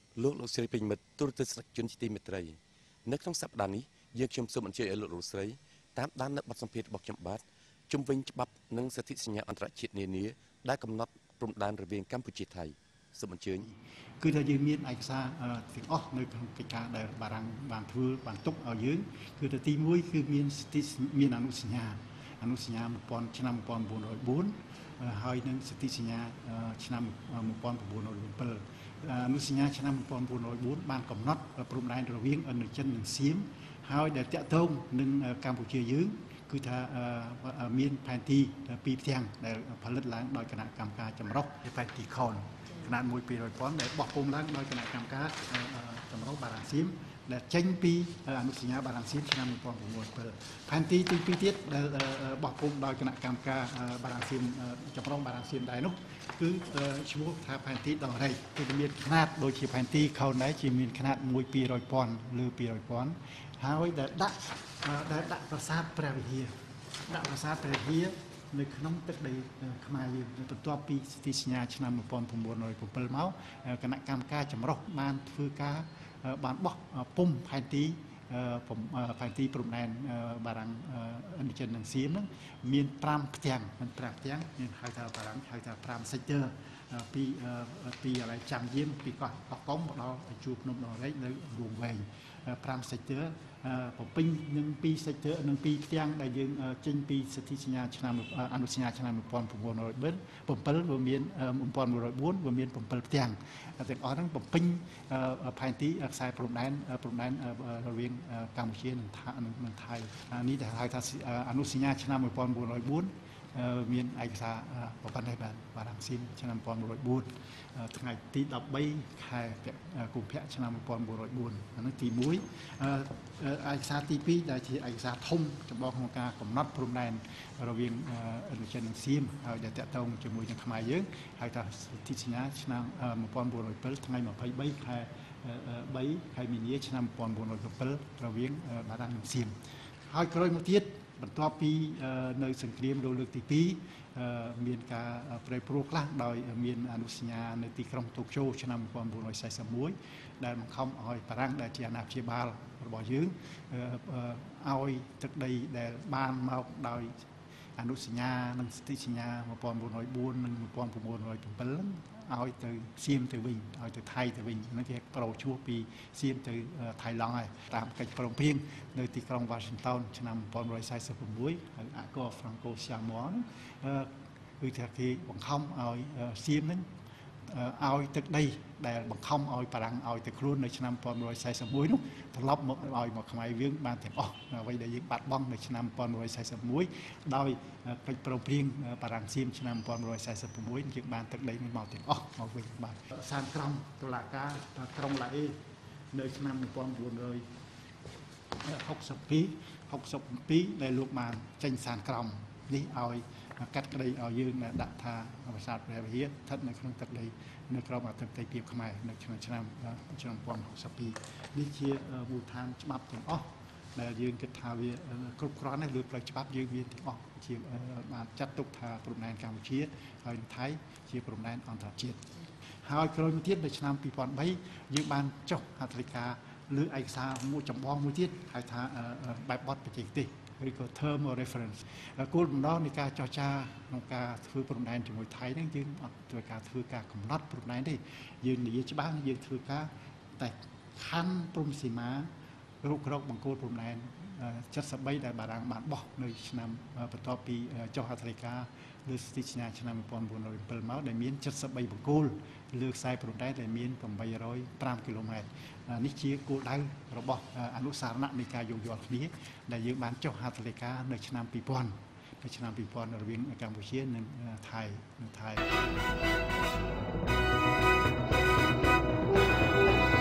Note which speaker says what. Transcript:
Speaker 1: លោកស្រីពេញមិត្តទូរទស្សនិកជនជាទីមេត្រីនៅក្នុងសប្តាហ៍នេះយើងខ្ញុំសូមអញ្ជើញឲ្យលោកស្រីតាមដាននៅបទសម្ភាសន៍របស់ខ្ញុំបាទជុំវិញច្បាប់និងសិទ្ធិសញ្ញាអន្តរជាតិនានាដែលកំណត់ព្រំដែនរវាងកម្ពុជាថៃសូមអញ្ជើញ
Speaker 2: គឺថាយើងមានឯកសារទាំងអស់នៅក្នុងកិច្ចការដែលបារាំងបានធ្វើបានទុកឲ្យយើងគឺថាទី1គឺមានសិទ្ធិមានអនុសញ្ញាឆ្នាំ1904ហើយនឹងសិទ្ធិសញ្ញាឆ្នាំ1907អនុសញ្ញាឆ្នាំ1904បានកំណត់ព្រំដែនរវាងឥណ្ឌូចិននិងសៀមហើយដែលតាក់ទងនឹងកម្ពុជាយើងគឺថាមានផែនទីពីរផ្ទាំងដែលផលិតឡើងដោយគណៈកម្មការចម្រុះផែនទីខនขนาด1,200,000ដែលបោះពុំឡើងដោយគណៈកម្មការចម្រុះបារាំងសៀមដែលចេញពីអនុសញ្ញាបារាំងសៀមឆ្នាំ1907ផែនទីទី2ទៀតដែលបោះពុំដោយគណៈកម្មការបារាំងសៀមចម្រុះបារាំងសៀមដែរនោះគឺឈ្មោះថាផែនទីដងរែកគឺមានຂະຫນាតដូចជាផែនទីខោនដែរជាមានຂະຫນាត1,200,000 លើ 200,000 ហើយដែលដាក់ប្រាសាទព្រះវិហារនៅក្នុងទឹកដីខ្មែរយើងបន្ទាប់ពីសិទ្ធិសញ្ញាឆ្នាំ1907មកគណៈកម្មការចម្រុះបានធ្វើការបានបោះពុំផែនទីព្រំដែនបារាំងឥណ្ឌូចិននិងសៀមហ្នឹងមាន5ផ្ទាំងមានហៅថាបារាំងហៅថា5 sector ពីอะไรចាំយាមពីកោះកុងមកដល់ជួរភ្នំដងរែកនៅរួងវែង5 sector បំពេញនឹង2 sector និង2ផ្ទាំងដែលយើងចេញពីសិទ្ធិសញ្ញាឆ្នាំអនុសញ្ញាឆ្នាំ1907វាមាន1904វាមាន7ផ្ទាំងទាំងអស់ហ្នឹងបំពេញផែនទីខ្សែព្រំដែនរវាងកម្ពុជានិងថៃនេះដែលហៅថាអនុសញ្ញាឆ្នាំ1904មានឯកសារប៉ុណ្ណេះបាទបារាំងសៀមឆ្នាំ1904ថ្ងៃទី13ខែកុម្ភៈឆ្នាំ1904អានោះទី1ឯកសារទី2ដែលជាឯកសារធំចម្បងក្នុងការកំណត់ព្រំដែនរវាងឥណ្ឌូចិននិងសៀមហើយដែលតាក់ទងជាមួយនឹងខ្មែរយើងហៅថាសិទ្ធិសញ្ញាឆ្នាំ1907ថ្ងៃ23ខែ3ខែមីនាឆ្នាំ1907រវាងបារាំងនិងសៀមហើយក្រោយមកទៀតបន្ទាប់ពីនៅសង្គ្រាមលោកលើកទី2មានការប្រែប្រួលខ្លះដោយមានអនុសញ្ញានៅទីក្រុងតូក្យូឆ្នាំ1941ដែលបង្ខំឲ្យបារាំងដែលជាអាណាព្យាបាលរបស់យើងឲ្យទឹកដីដែលបានមកដោយអនុសញ្ញានិងសិទ្ធិសញ្ញា1904និង1907ឲ្យទៅសៀមទៅវិញឲ្យទៅថៃទៅវិញហ្នឹងគេប្រោឈ្មោះពីសៀមទៅថៃឡង់ហើយតាមកិច្ចព្រមព្រៀងនៅទីក្រុង Washington ឆ្នាំ1946ហើយអាកូហ្វ្រង់កូសាម៉នគឺថាគេបង្ខំឲ្យសៀមហ្នឹងឲ្យទឹកដីដែលបង្ខំឲ្យបារាំងឲ្យទៅខ្លួននៅឆ្នាំ1941នោះត្រឡប់មកឲ្យមកខ្មែរយើងបានទាំងអស់អ្វីដែលយើងបាត់បង់នៅឆ្នាំ1941ដោយកិច្ចព្រមព្រៀងបារាំងសៀមឆ្នាំ1946យើងបានទឹកដីនេះមកទាំងអស់មកវិញបាទសាលក្រមតុលាការក្រុងឡាអេនៅឆ្នាំ1962ដែលលោកបានចេញសាលក្រមនេះឲ្យកាត់ក្តីឲ្យយើងដាក់ថាប្រាសាទព្រះវិហារស្ថិតនៅក្នុងទឹកដីនៅក្រោមអធិបតេយ្យភាពខ្មែរនៅឆ្នាំ1962នេះជាមូលដ្ឋានច្បាប់ទាំងអស់ដែលយើងគិតថាវាគ្រប់គ្រាន់ណាស់លើផ្លូវច្បាប់យើងមានទាំងអស់ជាបានចាត់ទុកថាព្រំដែនកម្ពុជាហើយថៃជាព្រំដែនអន្តរជាតិហើយក្រោយមកទៀតនៅឆ្នាំ2003យើងបានចុះហត្ថលេខាលើឯកសារមួយចម្បងមួយទៀតហៅថាបែបបទបច្ចេកទេសឬក៏ term of reference គោលបំណងនៃការចរចាក្នុងការធ្វើព្រំដែនជាមួយថៃហ្នឹងយើងអត់ធ្វើការកំណត់ព្រំដែនទេយើងនិយាយច្បាស់យើងធ្វើការតែខណ្ឌព្រំសីមារុករកបង្គោលព្រំដែន73ដែលបារាំងបានបោះនៅឆ្នាំបន្ទាប់ពីចុះហត្ថលេខាលើសិទ្ធិសញ្ញាឆ្នាំ1907មកដែលមាន73បង្គោលលើខ្សែព្រំដែនដែលមាន805គីឡូម៉ែត្រនេះជាគោលដៅរបស់អនុសារណៈនៃការយោគយល់គ្នាដែលយើងបានចុះហត្ថលេខានៅឆ្នាំ2000រវាងកម្ពុជានិងថៃ